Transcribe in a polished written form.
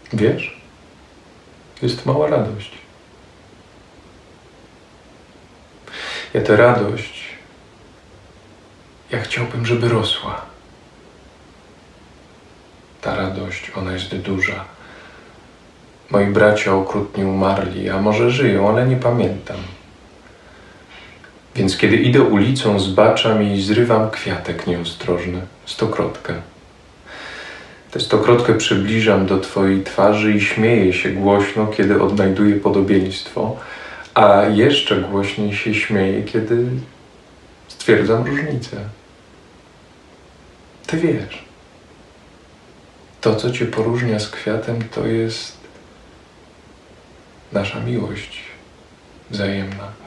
Wiesz, jest mała radość. Ja tę radość, ja chciałbym, żeby rosła. Ta radość, ona jest duża. Moi bracia okrutnie umarli, a może żyją, ale nie pamiętam. Więc kiedy idę ulicą, zbaczam i zrywam kwiatek nieostrożny, stokrotkę. Tę stokrotkę przybliżam do Twojej twarzy i śmieję się głośno, kiedy odnajduję podobieństwo, a jeszcze głośniej się śmieję, kiedy stwierdzam różnicę. Ty wiesz, to, co Cię poróżnia z kwiatem, to jest nasza miłość wzajemna.